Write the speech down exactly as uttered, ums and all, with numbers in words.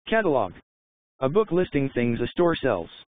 Catalog. A book listing things a store sells.